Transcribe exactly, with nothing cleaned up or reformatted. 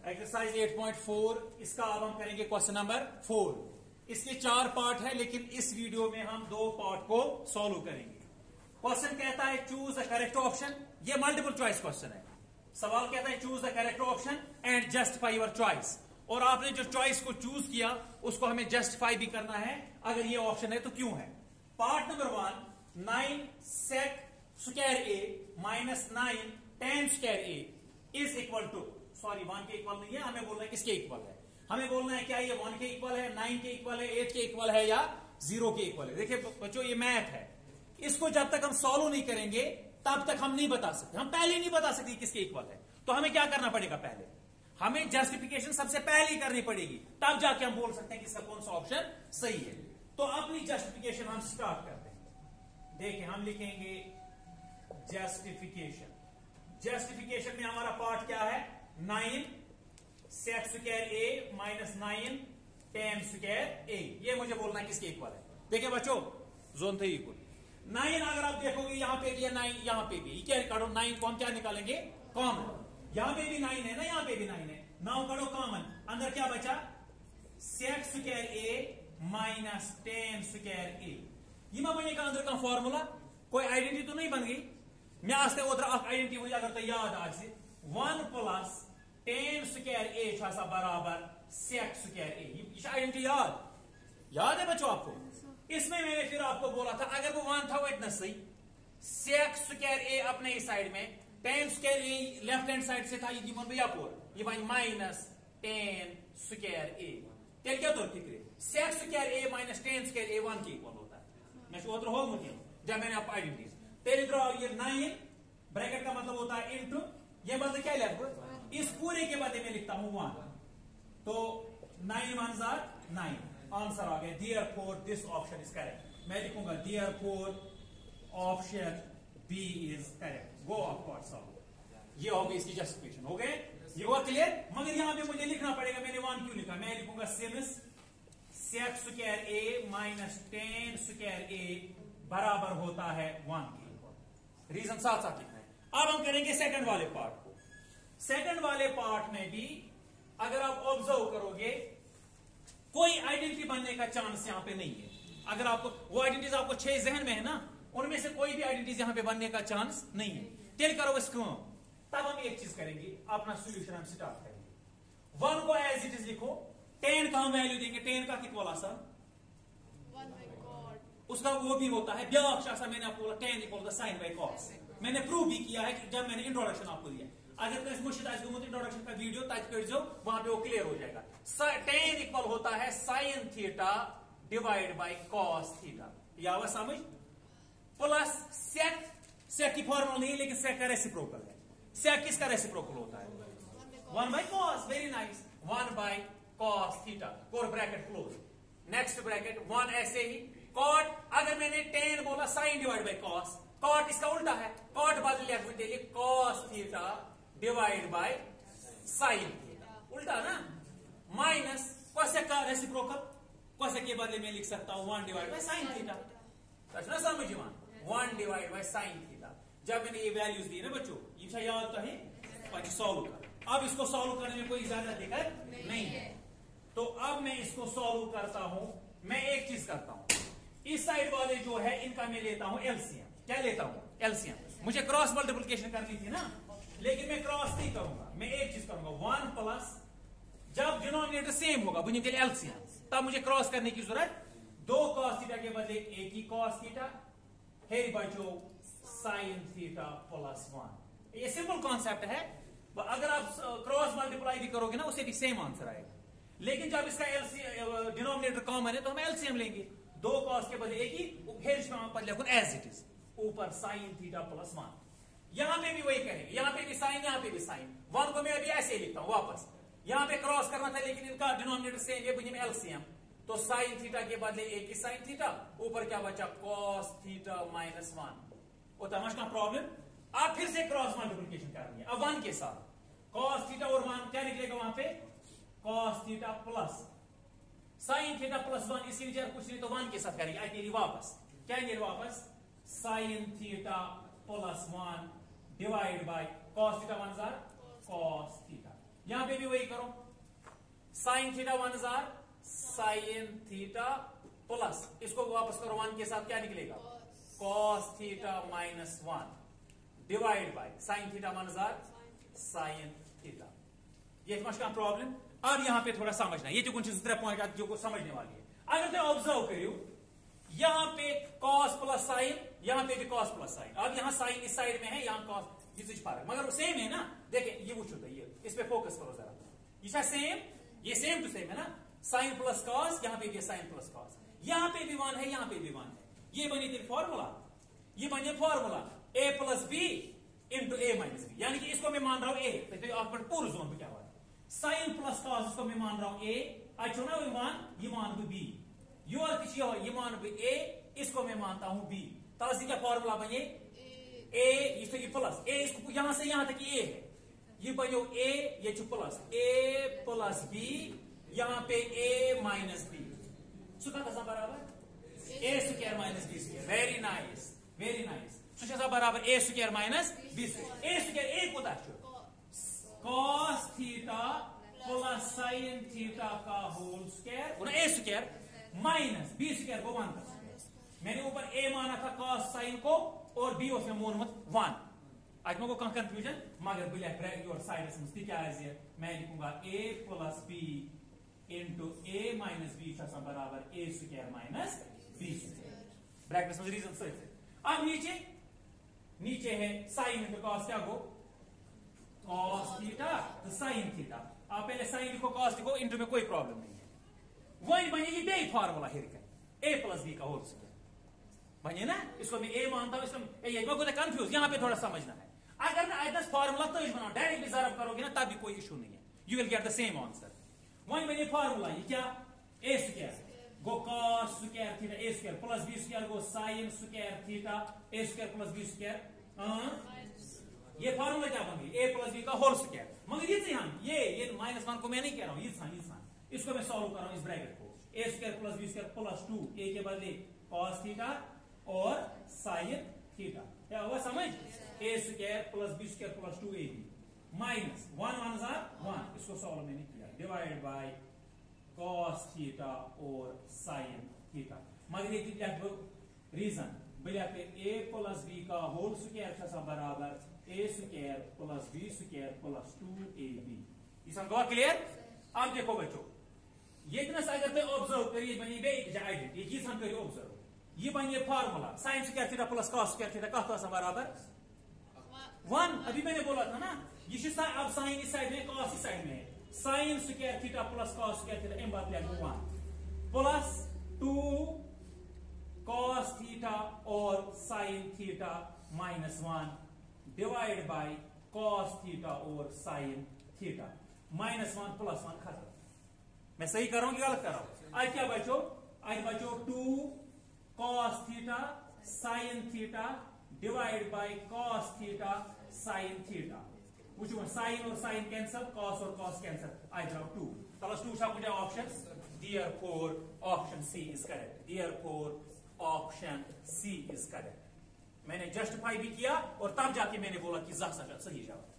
Exercise eight point four, इसका अब हम करेंगे क्वेश्चन नंबर फोर। इसके चार पार्ट है, लेकिन इस वीडियो में हम दो पार्ट को सॉल्व करेंगे। क्वेश्चन कहता है चूज द करेक्ट ऑप्शन। ये मल्टीपल चॉइस क्वेश्चन है। सवाल कहता है choose the correct option and justify your choice. और आपने जो चॉइस को चूज किया उसको हमें जस्टिफाई भी करना है। अगर ये ऑप्शन है तो क्यों है। Part number one, nine sec square A minus nine tan square A is equal to, sorry one के इक्वल नहीं है, हमें बोलना है किसके इक्वल है। हमें बोलना है क्या ये वन के इक्वल है, नाइन के इक्वल है, एट के इक्वल है या जीरो के इक्वल है। देखिए बच्चों ये मैथ है, इसको जब तक हम सॉल्व नहीं करेंगे तब तक हम नहीं बता सकते। हम पहले नहीं बता सकते किसके इक्वल है। तो हमें क्या करना पड़ेगा, पहले हमें जस्टिफिकेशन सबसे पहले ही करनी पड़ेगी, तब जाके हम बोल सकते हैं कि इसका कौन सा ऑप्शन सही है। तो अपनी जस्टिफिकेशन हम स्टार्ट करते हैं। देखिए हम लिखेंगे जस्टिफिकेशन। जस्टिफिकेशन में हमारा पार्ट क्या है, nine sec square A minus nine tan square A. ये मुझे बोलना है किसके इक्वल है। देखिए बच्चों जोन थे इक्वल नाइन, अगर आप देखोगे यहां पे भी है नाइन, यहां पे भी क्या काटो, नाइन को हम क्या निकालेंगे, कॉमन। यहां पे भी नाइन है ना, यहां पे भी नाइन है, नाउ काटो कॉमन। अंदर क्या बचा, sec square A minus tan square A. ये बने का अंदर का फॉर्मूला कोई आइडेंटिटी तो नहीं बन गई। मैं आज तक उधर आइडेंटिटी मुझे अगर तो याद आज से one plus tan square A बराबर सेक स्क्वायर ए। ये आइडेंटिटी याद याद है बच्चों आपको। इसमें मैंने फिर आपको बोला था अगर वो वन था वो इतना सही, सेक स्क्वायर ए अपने इस साइड में, tan square A left hand side से था, ये जीवन भैया पोर ये बन माइनस टेन स्क्वायर ए। तेल क्या तो फिक्र sec square A minus tan square A one के इक्वल होता है। मैं उधर हो मुझे जब मैंने आपको आइडेंटिटी तेल इधर ये नाइन ब्रैकेट का मतलब होता है इंटू, ये मतलब क्या लिखा, इस पूरे के बाद मैं लिखता हूं वन, तो नाइन वन जार नाइन। आंसर आ गया therefore this option is correct. मैं लिखूंगा therefore option B is correct. गो ऑफकोर्स सॉल्व। ये हो गई इसकी जस्टिफिकेशन, हो गए, ये हुआ क्लियर। मगर यहां पे मुझे लिखना पड़ेगा, मैंने वन क्यों लिखा, मैं लिखूंगा since sec square A minus tan square A बराबर होता है वन के। रीजन साथ साथ लिखना है। अब हम करेंगे सेकंड वाले पार्ट को। सेकंड वाले पार्ट में भी अगर आप ऑब्जर्व करोगे कोई आइडेंटिटी बनने का चांस यहां पे नहीं है। अगर आपको वो आइडेंटिटीज आपको छह जहन में है ना, उनमें से कोई भी आइडेंटिटीज यहां पे बनने का चांस नहीं है। टेल करो इसको, तब हम एक चीज करेंगे, अपना सोल्यूशन हम स्टार्ट करेंगे। वन को एज इट इज लिखो, टेन का हम वैल्यू देंगे, टेन का कितना वाला सा उसका वो भी होता है ब्याक्षा। मैंने आपको बोला tan equal sine by cos. मैंने प्रूव भी किया है कि जब मैंने इंट्रोडक्शन आपको दिया। अगर तो मुश्किल इंट्रोडक्शन का वीडियो तज कर जो वहां पे वो क्लियर हो जाएगा। टेन इक्वल होता है sine theta divide by cos theta. या वह समझ, प्लस सेक, सेक की फॉर्मूला नहीं लेकिन सेक का रेसिप्रोकल है। सेक किसका रेसिप्रोकल होता है, one by cos. Very nice, one by cos theta, कोर bracket close, next bracket one. ऐसे ही कॉट, अगर मैंने टेन बोला sine divide by cos, cot इसका उल्टा है, कॉट बदल लिया cos theta divide by sine theta, उल्टा ना। माइनस कोसेक का रेसिप्रोकल, कोसेक के बदले में लिख सकता हूं one divide by sine theta. ना समझिए one divide by sine theta. जब मैंने ये वैल्यूज दी ना बच्चों, ये याद तो है, सॉल्व कर। अब इसको सॉल्व करने में कोई ज्यादा दिक्कत नहीं है। तो अब मैं इसको सॉल्व करता हूं। मैं एक चीज करता हूं, इस साइड वाले जो है इनका मैं लेता हूं एलसीएम। क्या लेता हूं, एलसीएम। मुझे क्रॉस मल्टीप्लिकेशन करनी थी ना, लेकिन मैं क्रॉस नहीं करूंगा। मैं एक चीज करूंगा, वन प्लस, जब डिनोमिनेटर सेम होगा बुझे के एलसीएम, तब मुझे क्रॉस करने की जरूरत। दो कॉस थीटा के बदले एक ही कॉस थीटा, हे बचो साइन थीटा प्लस वन। ये सिंपल कॉन्सेप्ट है। अगर आप क्रॉस मल्टीप्लाई भी करोगे ना उससे भी सेम आंसर आएगा। लेकिन जब इसका एलसीएम डिनोमिनेटर कॉमन है तो हम एलसीएम लेंगे। दो कॉस के बदले एक ही एज इट इज, ऊपर साइन थीटा प्लस वन। यहां पे भी वही करेंगे, यहां पे भी साइन, यहां पे भी साइन। वन को मैं अभी ऐसे ही लिखता हूं वापस। यहां पे क्रॉस करना था लेकिन इनका डिनोमिनेटर सेम है, बुझे एलसीएम। तो साइन थीटा के बदले एक ही साइन थीटा, ऊपर क्या बचा कॉस थीटा माइनस वन। समझ का प्रॉब्लम। आप फिर से क्रॉस मल्टीप्लिकेशन करनी है, अब वन के साथ कॉस थीटा और वन क्या निकलेगा वहां पे, cos theta plus sine theta plus one. इसके नीचे कुछ नहीं तो वन के साथ करेंगे। आई वापस क्या आएंगे वापस, sine theta plus one divide by cos theta one जार कॉस थीटा। यहां पे भी वही करो, साइन थीटा वन जार साइन थीटा प्लस, इसको वापस करो वन के साथ, क्या निकलेगा cos theta minus one divide by sine theta one जार साइन थीटा। ये मशका प्रॉब्लम। अब यहां पे थोड़ा समझना, ये जो कुछ त्रे पॉइंट जो को समझने वाली है। अगर तुम ऑब्जर्व करो, यहां पे cos प्लस साइन, यहां पे भी cos प्लस साइन। अब यहां साइन इस साइड में है, यहां cos, ये फर्क मगर सेम है ना। देखिए ये वो तो ये इस पे फोकस करो जरा, ये सेम, ये सेम टू सेम है ना, साइन प्लस cos, यहां पे भी साइन प्लस cos, यहां पे भी वन है, यहां पे भी वन है। ये बनी थी फॉर्मूला, ये बने formula a plus B into A minus B, यानी कि इसको मैं मान रहा हूं a, तो आप पूर्ण जोन पे क्या हुआ, साइन प्लस cos इसको मैं मान रहा हूं a, अच्छा ना, मान ये मान दू b, योर किसी हो ये मान बी a, इसको मैं मानता हूं b, तब क्या फॉर्मूला बने a, इसको ये प्लस a, इसको यहां से यहां तक a है, ये बनो a, ये प्लस a प्लस b, यहां पे a माइनस b, सुखा था बराबर a square minus b square. Very nice, very nice, सुखा बराबर a square minus b square. a square a को cos theta plus sine theta का whole square, a square minus b square को one का square. मैंने ऊपर a माना था cos साइन को और b उसमें मोनमत वन। आज मैं को कंफ्यूजन मगर बह लिख योर साइडस में क्या मैं लिखूंगा a plus b into A minus B बराबर a square minus b square, bracket में रीजन सही। अब नीचे नीचे है साइन इंटू कॉस, क्या गो cos थीटा तो साइन थीटा। आप पहले साइन लिखो cos लिखो, इंटू में कोई प्रॉब्लम नहीं है। वही बनेगी बे फार्मूला हिर का a प्लस बी का होल स्क्वायर बने ना, इसको मैं a मानता हूं, इसको मैं कंफ्यूज, यहां पे थोड़ा समझना है। अगर ना आइदस फार्मूला तो बनाओ डायरेक्टली जरब करोगे ना तब भी कोई इशू नहीं है, you will get the same answer. वही बने फार्मूला, ये क्या a स्क्वायर गो cos square theta a square plus b square गो sin square theta a square plus b square. ये फार्मूला क्या बन गई a प्लस b का होल स्क्वायर। मगर ये हम ये ये माइनस वन को मैं नहीं कह रहा हूं, ये सान, ये सान, इसको मैं सॉल्व कर रहा हूं इस ब्रैकेट को, a square plus b square plus two a के बदले cos थीटा और sin थीटा, क्या हुआ समझ, a square plus b square plus two A B minus one one जार वन, इसको सॉल्व मैंने किया, डिवाइड बाय cos थीटा और sin थीटा। मगर ये रीजन बलिया पे a प्लस b का होल स्क्वायर बराबर a square plus b square plus two A B. ये गवा क्लियर। अब देखो बच्चों, ये अगर तुम ऑब्जर्व करिए बनी बे आइडेंटिटी, ये चीज हम करिए ऑब्जर्व, ये बनिए formula sine square theta plus cos square theta का बराबर वन। अभी मैंने बोला था ना, ये अब साइन इस साइड में cos इस साइड में है, sine square theta plus cos square theta एम बात one plus two cos theta और sin theta minus one divide by cos theta और sin theta minus one plus one खत्म। मैं सही कर रहा हूं कि गलत कर रहा हूं। आज क्या बचो, आज बचो two cos theta sin theta divide by cos theta sin theta. which one sin और sin cancel, cos और cos cancel, I draw two plus two शा मुझे options, therefore option C is correct, therefore option C is correct। मैंने justify भी किया और तब जाके मैंने बोला कि सही जवाब।